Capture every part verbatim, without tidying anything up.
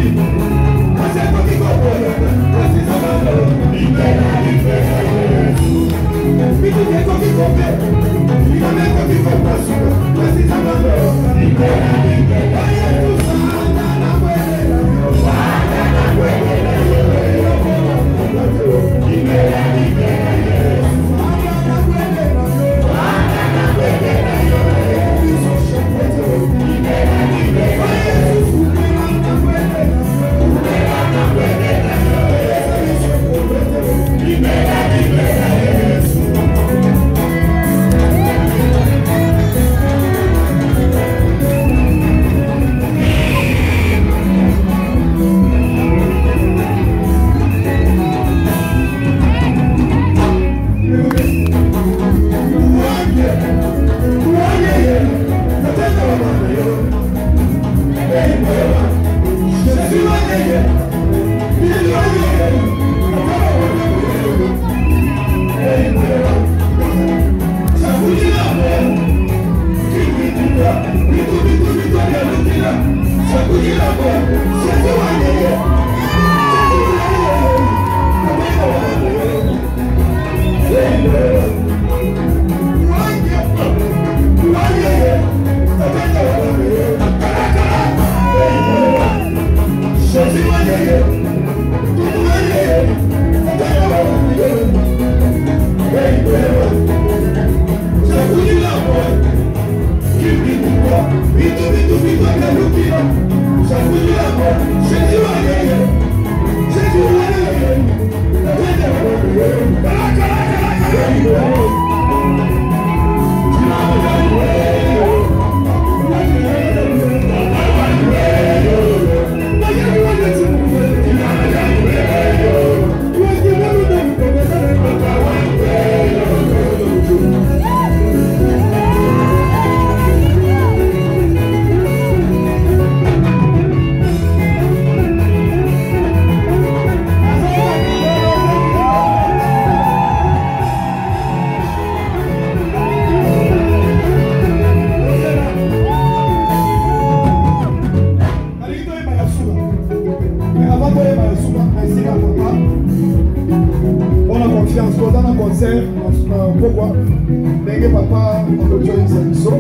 Pourquoi? N'ayez papa en audio exhibition.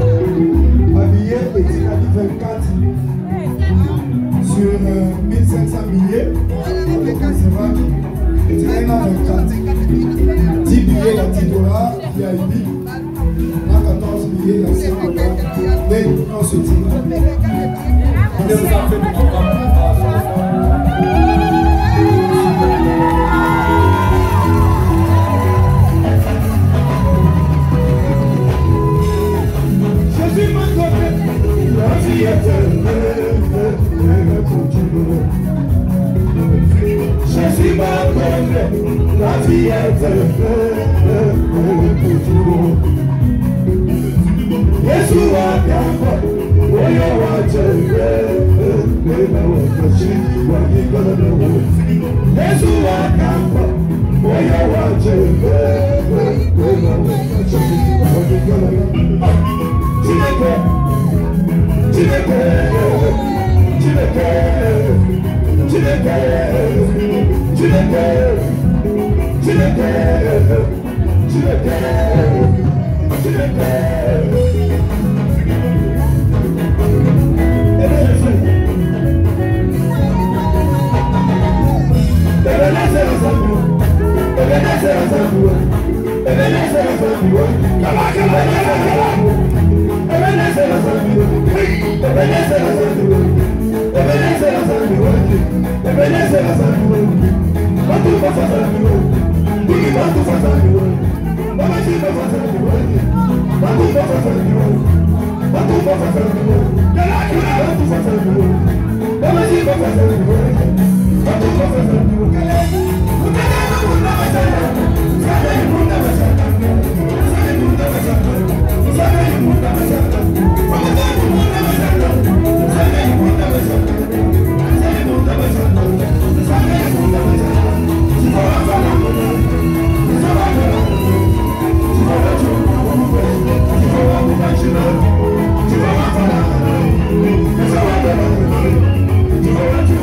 Habillé et Tiradi vingt-quatre sur euh, mille cinq cents billets. Avec un Sévane. Tiradi vingt-quatre. dix billets la dix dollars. V I P. quatorze billets la cent dollars. Mais on se dit. On est en fait je suis ma la vie est Yesu wa kama oyo wa jere na wa kashi wa nikala na wo Yesu wa kama oyo wa jere na wa kashi wa nikala na Chineke Chineke Chineke Chineke Chineke Chineke Chineke Chineke Ebenezer Zambu Ebenezer Zambu Ebenezer Zambu Kala kala kala Ebenezer Zambu Ebenezer Zambu Ebenezer Zambu Ebenezer Zambu Bantu fasa Zambu Digi bantu fasa Zambu Baba Chiba fasa Zambu Bantu fasa Zambu Bantu fasa Zambu Kala kala bantu fasa Zambu Baba Chiba fasa Zambu Bantu fasa Zambu Kala Mutana mutana masana Sabe mutana masana Sabe mutana masana Sabe mutana masana Mama tatu mutana masana Sabe mutana masana Sabe mutana masana Sabe mutana masana Siwa fana mutana Siwa fana Siwa chukwu Siwa mutachina Siwa fana Siwa fana Siwa chukwu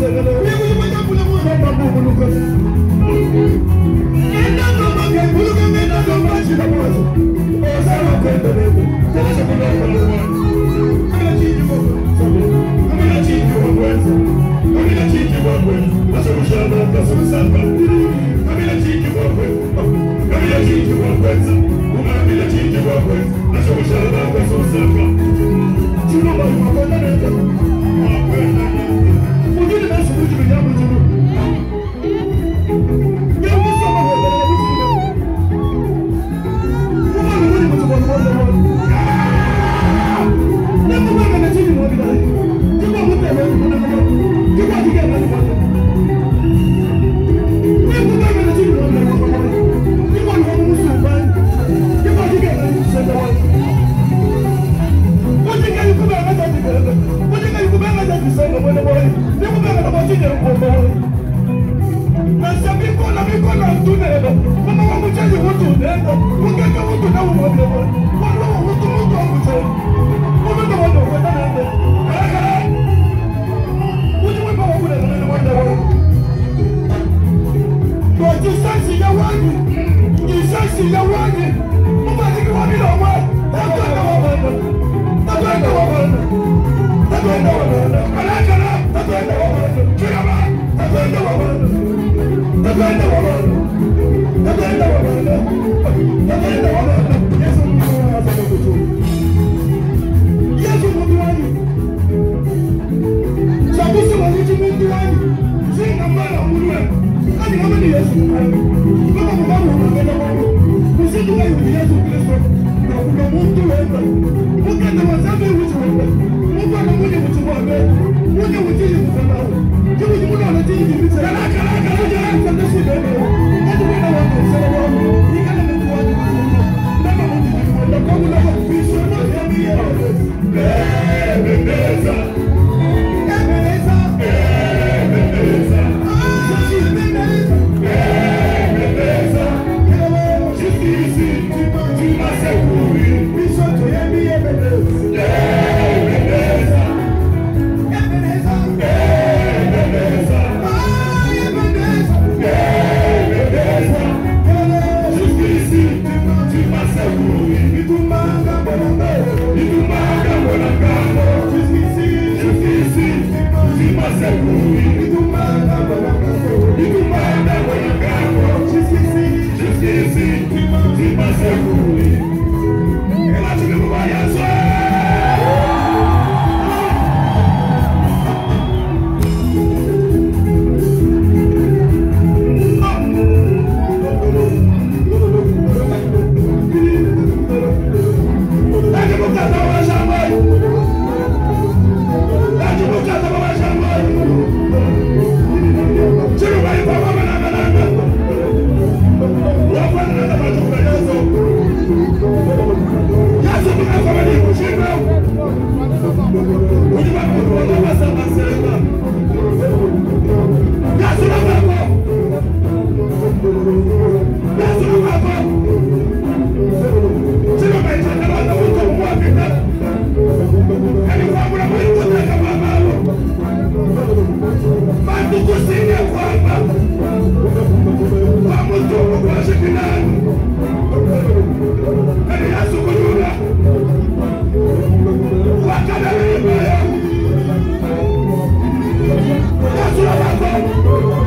That's what I'm